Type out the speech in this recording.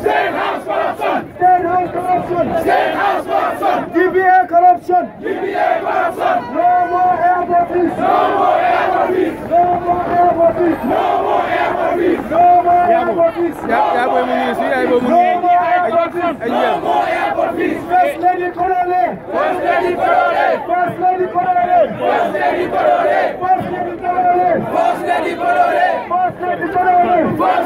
State House corruption. State House corruption. State House corruption. DBA corruption. DBA corruption. No more airport fees. No more airport fees. No more airport fees. No more airport fees. No more airport fees. No more airport fees. No more airport fees. First Lady Kolole. First Lady Kolole. First Lady Kolole. First Lady Kolole. First Lady Kolole. First Lady Kolole. First Lady Kolole.